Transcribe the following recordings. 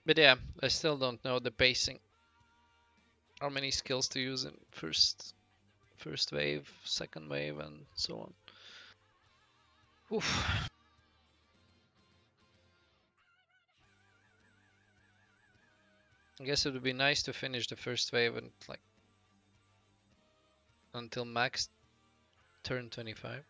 But yeah, I still don't know the pacing. How many skills to use in first wave, second wave, and so on. Oof. I guess it would be nice to finish the first wave and like until max turn 25.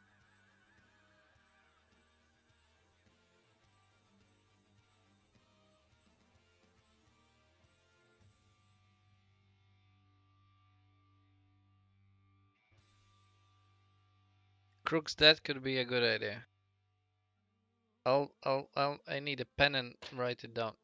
Crook's death could be a good idea. I need a pen and write it down.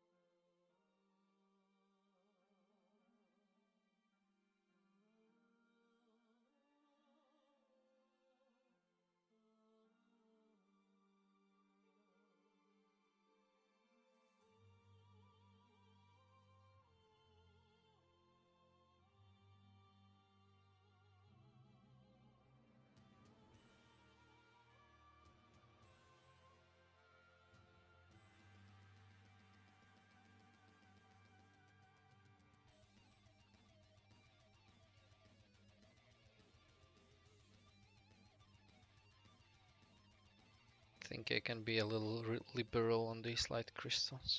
I think I can be a little liberal on these light crystals.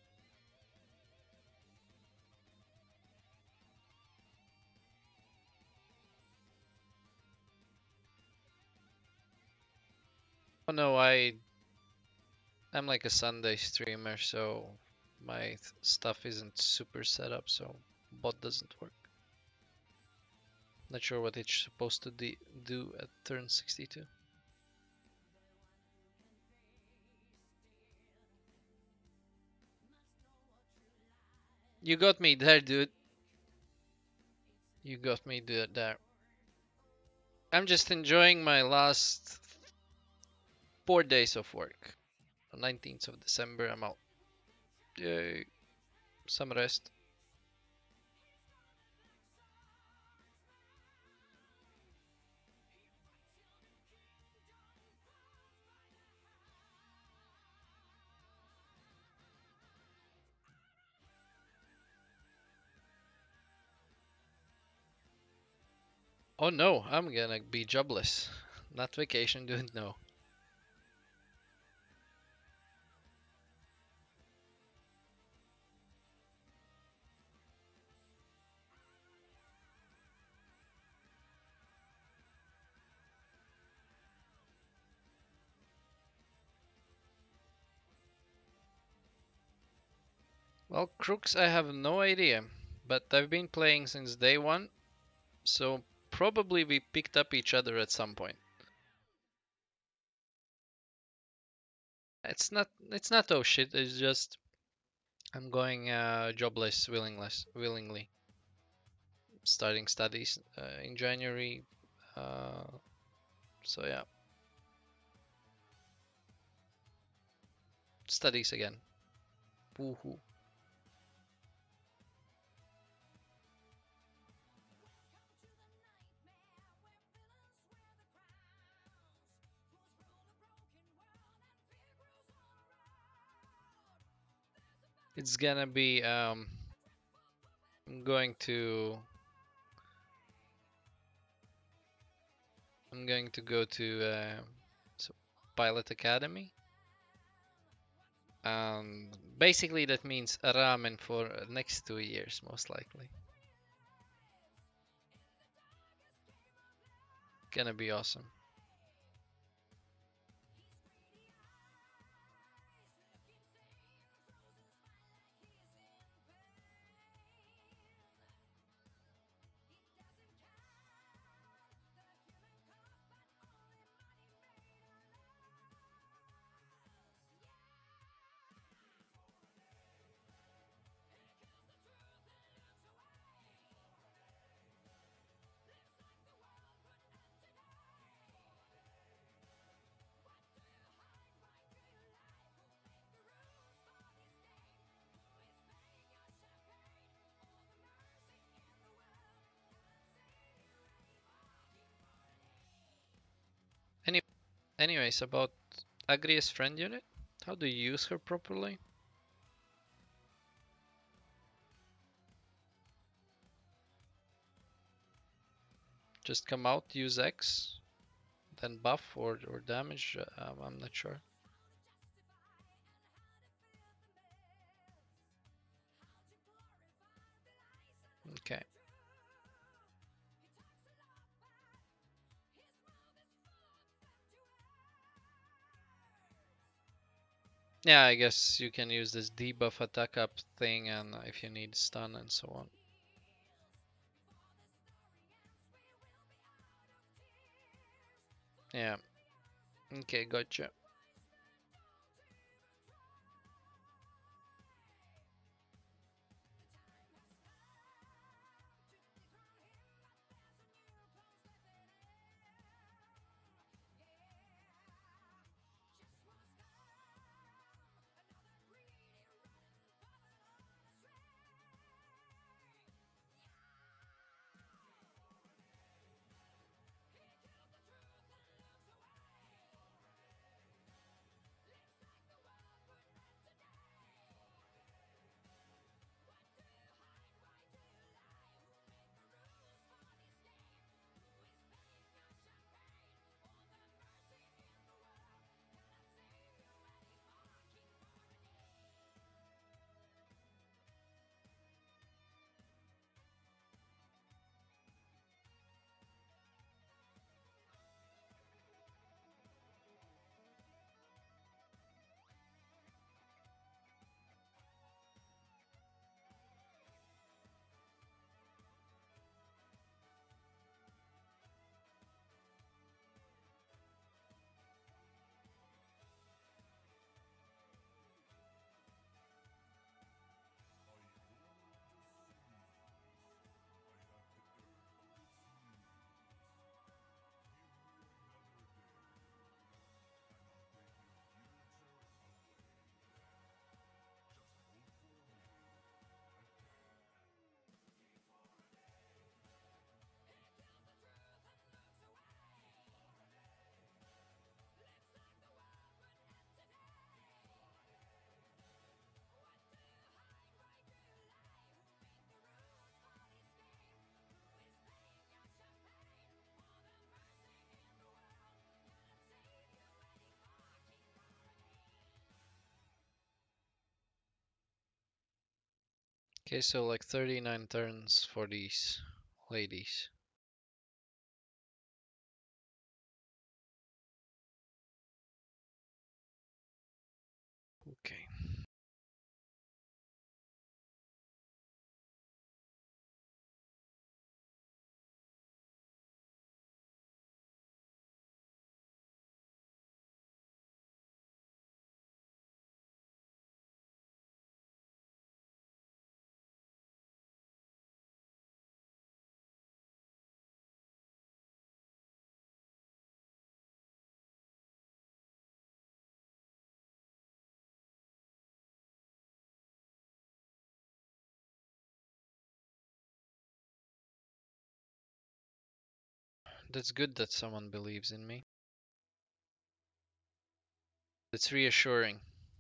Oh no, I'm like a Sunday streamer, so my stuff isn't super set up, so bot doesn't work. Not sure what it's supposed to do at turn 62. You got me there, dude. You got me there. I'm just enjoying my last 4 days of work. On 19th of December, I'm out. Yay. Some rest. Oh no, I'm gonna be jobless. Not vacation, dude, no. Well, Crooks, I have no idea. But I've been playing since day one, so probably we picked up each other at some point. It's not oh shit, it's just I'm going jobless willingly. Starting studies in January. Uh, so yeah, studies again. Woohoo. It's gonna be I'm going to go to so pilot academy, and basically that means ramen for next 2 years most likely. Gonna be awesome. Any Anyways, about Agrias friend unit, how do you use her properly? Just come out, use X, then buff or damage. I'm not sure. Okay. Yeah, I guess you can use this debuff attack up thing, and if you need stun and so on. Yeah. Okay, gotcha. Okay, so like 39 turns for these ladies. Okay. That's good that someone believes in me. It's reassuring.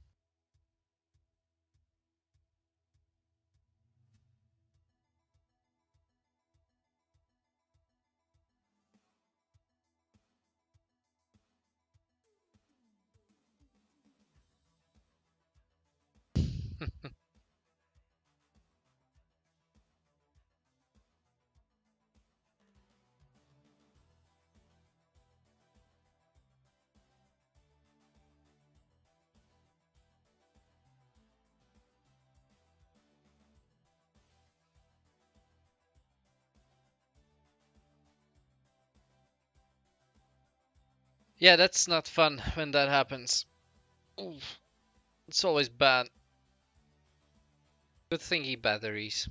Yeah, that's not fun when that happens. Oof. It's always bad. Good thingy batteries.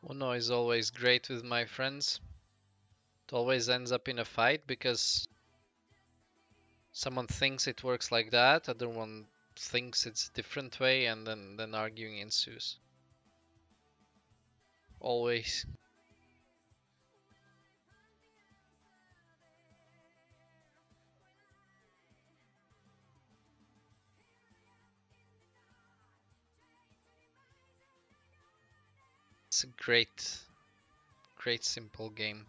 Uno is always great with my friends. It always ends up in a fight because someone thinks it works like that, other one thinks it's a different way, and then arguing ensues. Always. It's a great simple game.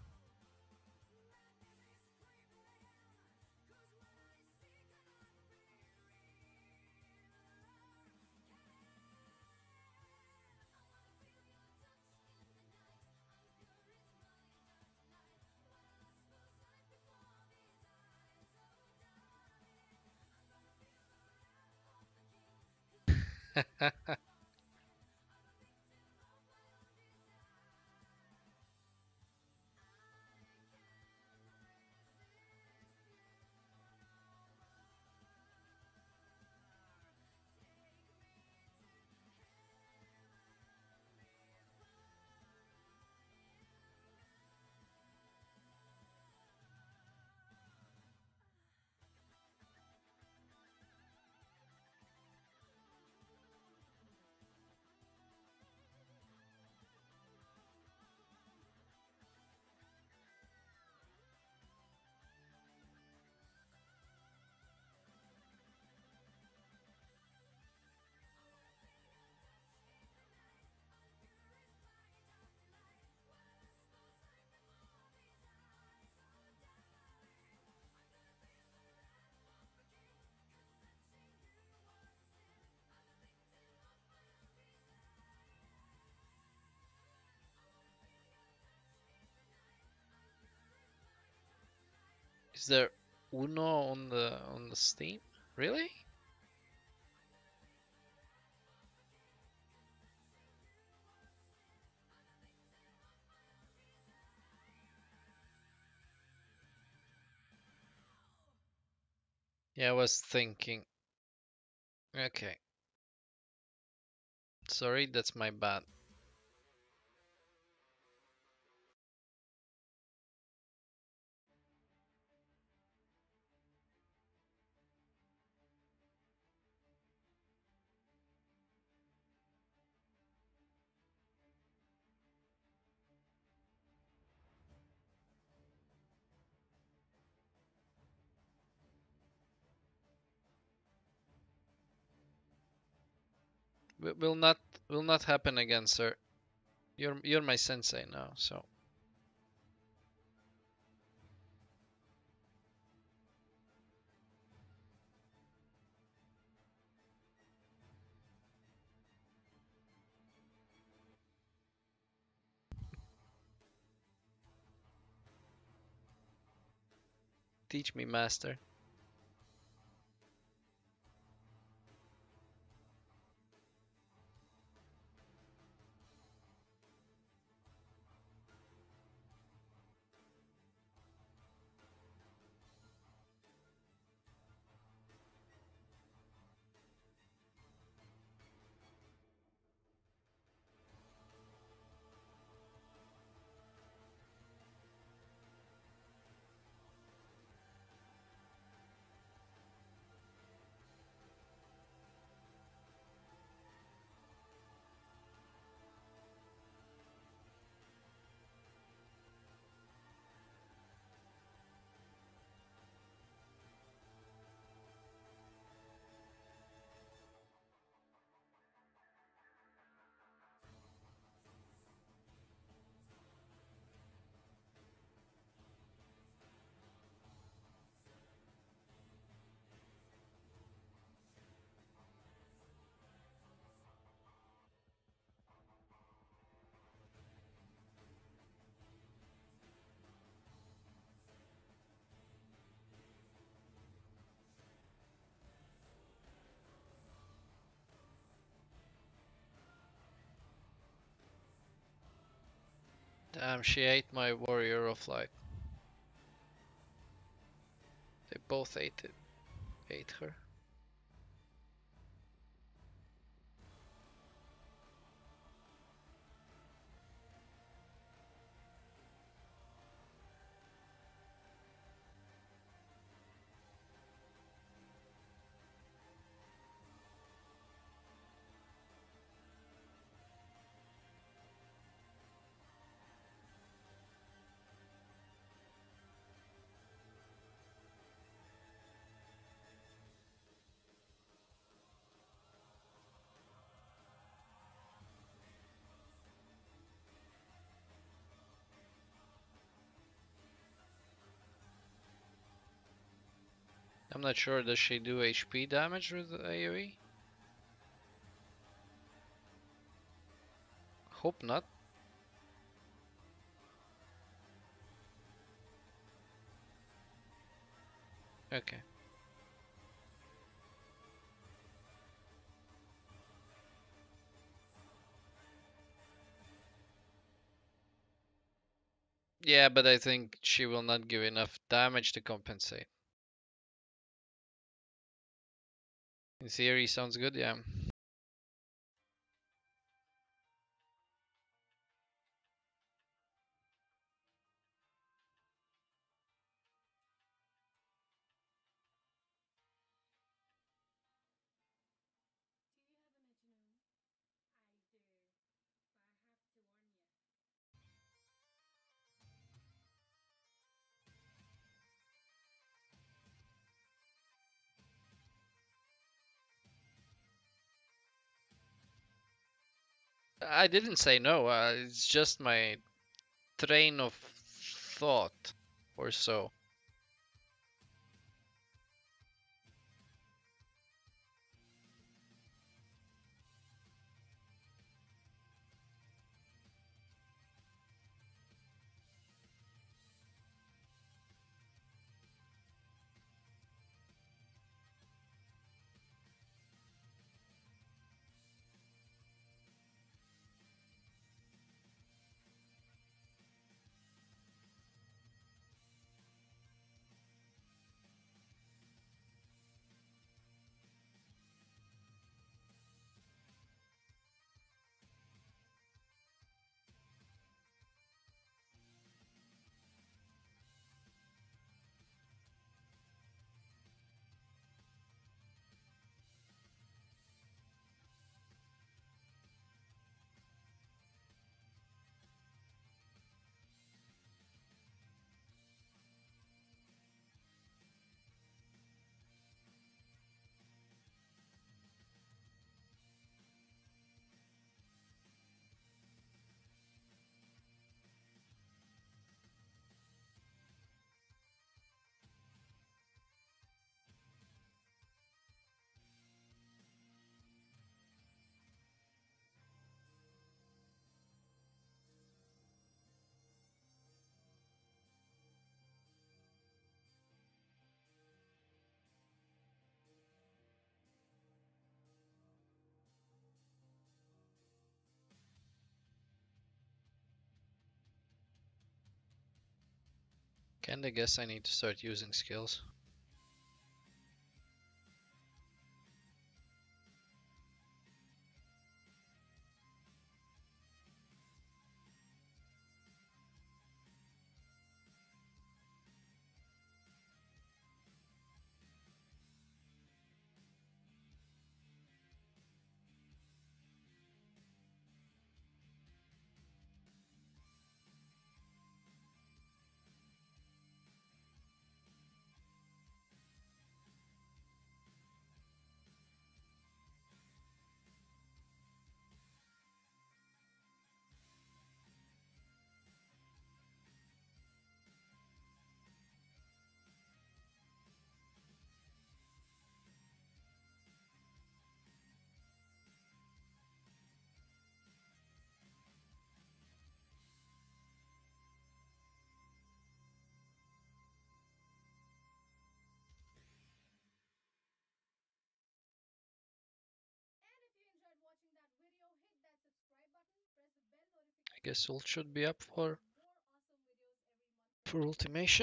Is there Uno on the Steam? Really? Yeah, I was thinking. Okay. Sorry, that's my bad. Will not happen again, sir. You're my sensei now, so teach me, master. Damn, she ate my warrior of light. They both ate her. I'm not sure, does she do HP damage with AoE? Hope not. Okay. Yeah, but I think she will not give enough damage to compensate. In theory, sounds good, yeah. I didn't say no, it's just my train of thought or so. Kinda guess I need to start using skills. I guess ult should be up for Ultimecia.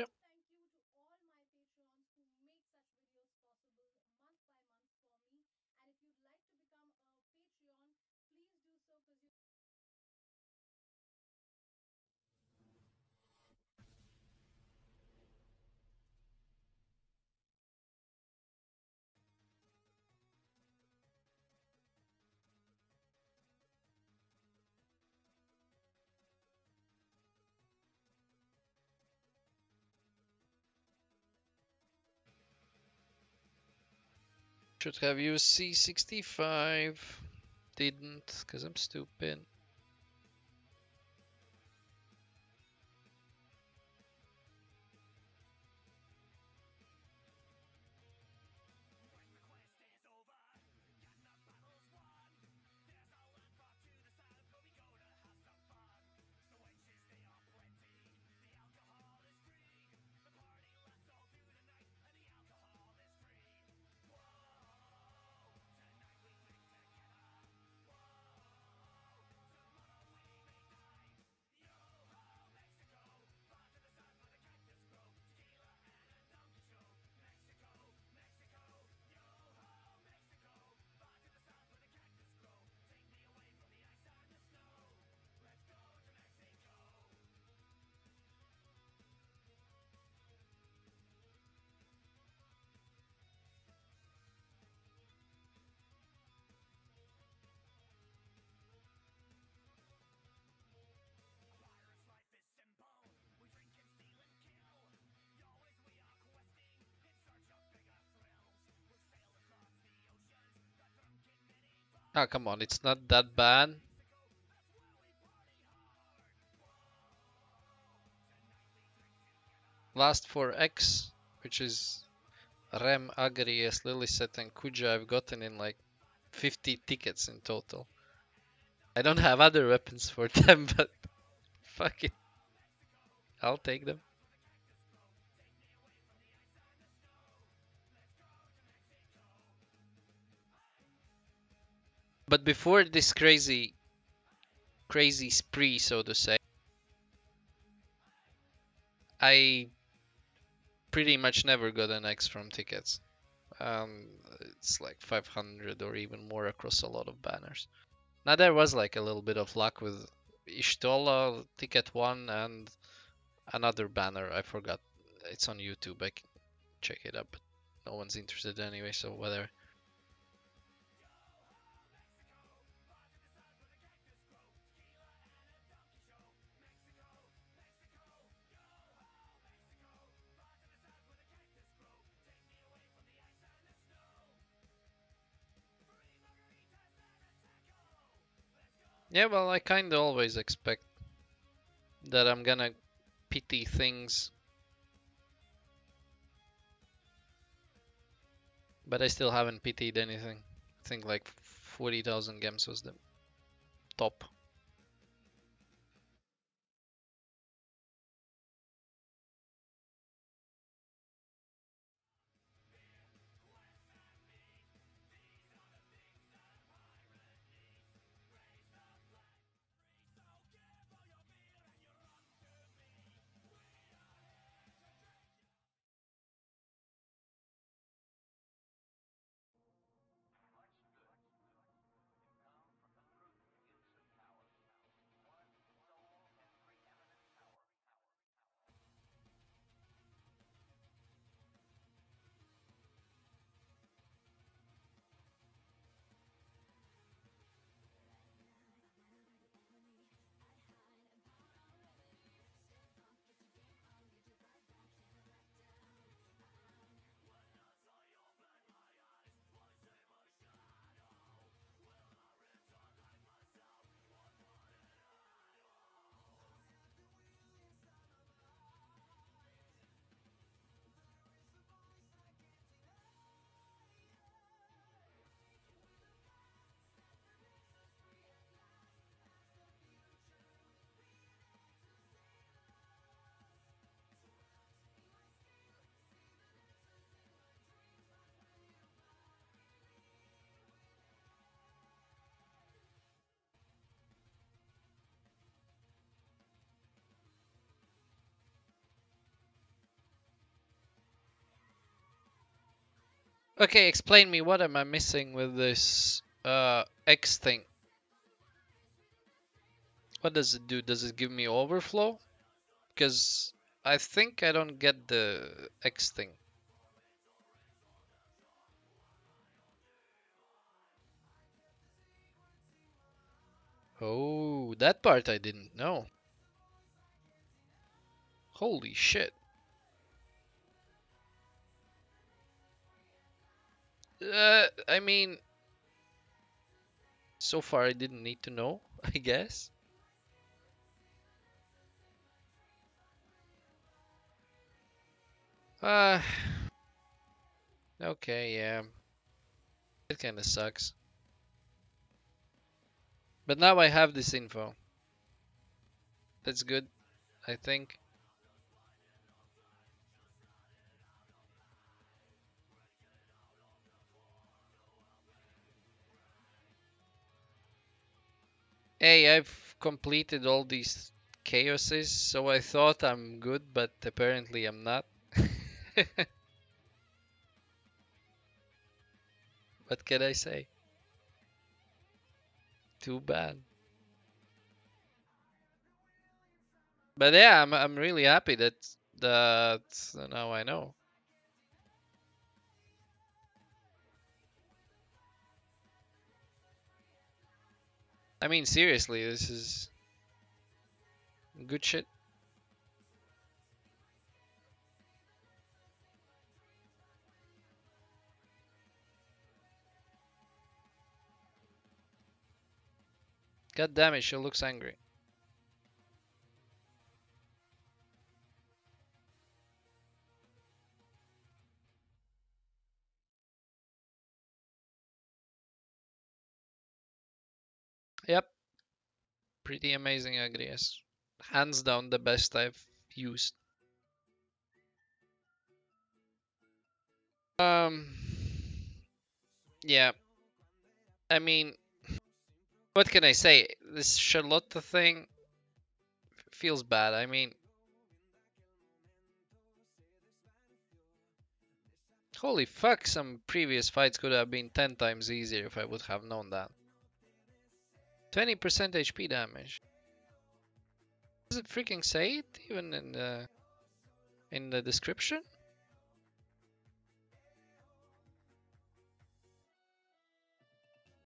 Should have used C65. Didn't, because I'm stupid. Ah, come on, it's not that bad. Last 4X, which is Rem, Agrias, Liliset, and Kuja, I've gotten in like 50 tickets in total. I don't have other weapons for them, but fuck it. I'll take them. But before this crazy spree, so to say, I pretty much never got an X from tickets. It's like 500 or even more across a lot of banners. Now there was like a little bit of luck with Ishtola, ticket one, and another banner. I forgot. It's on YouTube. I can check it up, but no one's interested anyway, so whatever. Yeah, well, I kind of always expect that I'm gonna pity things, but I still haven't pitied anything. I think like 40,000 gems was the top. Okay, explain me, what am I missing with this X thing? What does it do? Does it give me overflow? Because I think I don't get the X thing. Oh, that part I didn't know. Holy shit. I mean, so far I didn't need to know, I guess. Uh, okay, yeah. It kinda sucks. But now I have this info. That's good, I think. Hey, I've completed all these chaoses, so I thought I'm good, but apparently I'm not. What can I say? Too bad. But yeah, I'm really happy that now I know. I mean, seriously, this is good shit. God damn it, she looks angry. Yep, pretty amazing Agrias. Hands down the best I've used. Um, yeah, I mean, what can I say? This Sherlotta thing feels bad. I mean, holy fuck, some previous fights could have been 10 times easier if I would have known that. 20% HP damage. Does it freaking say it even in the description?